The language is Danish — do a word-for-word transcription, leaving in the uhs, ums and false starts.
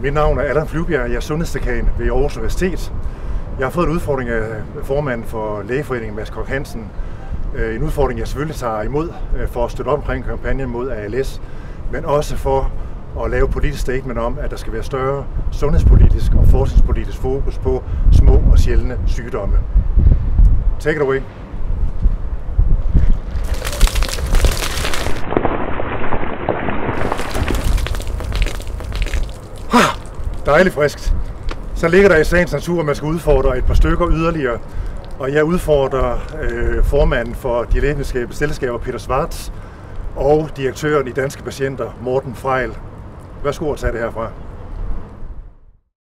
Mit navn er Allan Flyvbjerg, jeg er sundhedsdekan ved Aarhus Universitet. Jeg har fået en udfordring af formanden for Lægeforeningen, Mads Koch Hansen. En udfordring, jeg selvfølgelig tager imod for at støtte op omkring kampagnen mod A L S, men også for at lave politisk statement om, at der skal være større sundhedspolitisk og forskningspolitisk fokus på små og sjældne sygdomme. Take it away. Dejligt friskt. Så ligger der i sagens natur, at man skal udfordre et par stykker yderligere. Og jeg udfordrer øh, formanden for de lægevidenskabelige selskaber, Peter Schwartz, og direktøren i Danske Patienter, Morten Frejl. Værsgo at tage det herfra.